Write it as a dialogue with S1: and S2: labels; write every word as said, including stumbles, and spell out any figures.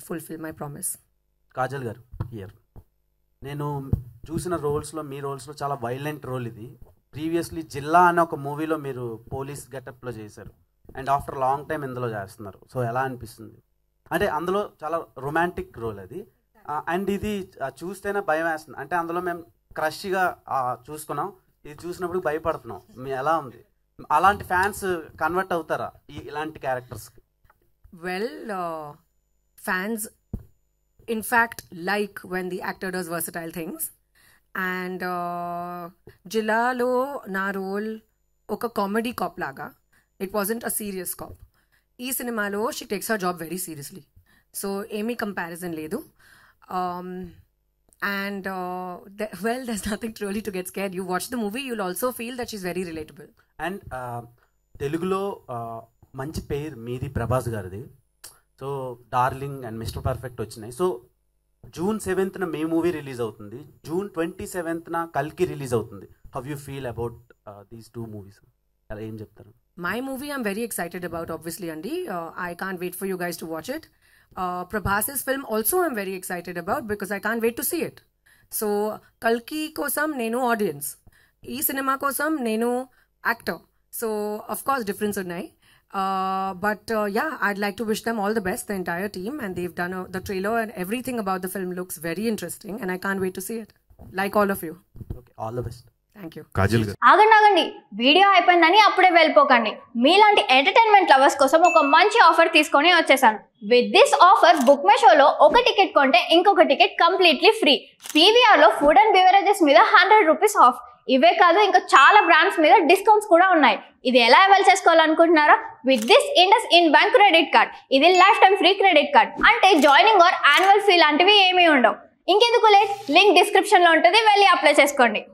S1: fulfill my promise.
S2: Kajal గారు here. నేను చూసిన రోల్స్లో మీ రోల్స్లో చాలా వైలెంట్ రోల్ ఇది. ప్రీవియస్లీ జిల్లా అనే ఒక మూవీలో మీరు పోలీస్ గెటప్లో చేశారు అండ్ ఆఫ్టర్ లాంగ్ టైం ఇందులో చేస్తున్నారు. సో ఎలా అనిపిస్తుంది? అంటే అందులో చాలా రొమాంటిక్ రోల్ అది అండ్ ఇది చూస్తేనే భయం వేస్తుంది. అంటే అందులో మేము క్రష్గా చూసుకున్నాం, ఇది చూసినప్పుడు భయపడుతున్నాం. మీ ఎలా ఉంది? అలాంటి ఫ్యాన్స్ కన్వర్ట్ అవుతారా ఇలాంటి క్యారెక్టర్స్కి?
S1: Well, uh, fans in fact like when the actor does versatile things. And uh, Jillalo na role oka comedy cop laga. It wasn't a serious cop. Ee cinema lo she takes her job very seriously. So emi comparison ledu. Um, and uh, th- well, there's nothing really to get scared. You watch the movie, you'll also feel that she's very relatable.
S2: And uh, Telugulo uh, మంచి పేరు మీది, ప్రభాస్ గారిది. So Darling and Mister Perfect వచ్చినాయి. So June సెవెంత్న మీ movie release అవుతుంది, June twenty సెవెంత్న కల్కి రిలీజ్ అవుతుంది. How you feel about these two movies? అలా ఏం చెప్తారు?
S1: My movie I'm very excited about, obviously, Andy. Uh, I can't wait for you guys to watch it. Uh, Prabhas's film also I'm very excited about because I can't wait to see it. So Kalki kosam nenu audience, ee cinema kosam nenu actor. So of course difference unnai. Uh, but uh, yeah, I'd like to wish them all the best, the entire team, and they've done a, the trailer and everything about the film looks very interesting and I can't wait to see it. Like all of you.
S2: Okay, all the best.
S1: Thank you.
S3: Kajal గారు
S4: ఆగండి ఆగండి, video అయిపోయిందని అప్పుడే వెళ్ళిపోకండి. మీలాంటి entertainment lovers కోసం ఒక మంచి offer తీసుకొని వచ్చేసాను. With this offer book my షోలో ఒక టికెట్ కొంటే ఇంకొక టికెట్ కంప్లీట్లీ ఫ్రీ. పీవీఆర్లో ఫుడ్ అండ్ బెవరేజెస్ మీద హండ్రెడ్ రూపీస్ ఆఫ్. ఇవే కాదు, ఇంకా చాలా బ్రాండ్స్ మీద డిస్కౌంట్స్ కూడా ఉన్నాయి. ఇది ఎలా అవైల్ చేసుకోవాలనుకుంటున్నారా? With this IndusInd bank credit card. ఇది lifetime free credit card. అంటే జాయినింగ్ ఆర్ యాన్యువల్ ఫీ లాంటివి ఏమీ ఉండవు. ఇంకెందుకు లేట్, లింక్ డిస్క్రిప్షన్లో ఉంటుంది, వెళ్ళి అప్లై చేసుకోండి.